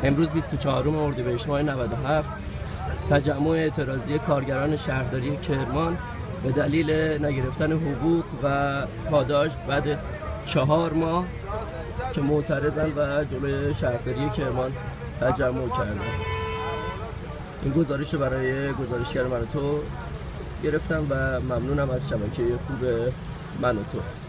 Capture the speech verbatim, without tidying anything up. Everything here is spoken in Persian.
امروز بیست و چهارم اردیبهشت ماه نود و هفت تجمع اعتراضی کارگران شهرداری کرمان به دلیل نگرفتن حقوق و پاداش بعد چهار ماه که معترضن و جلوی شهرداری کرمان تجمع کردن. این گزارش رو برای گزارشگر من و تو گرفتم و ممنونم از شبکه خوب من و تو.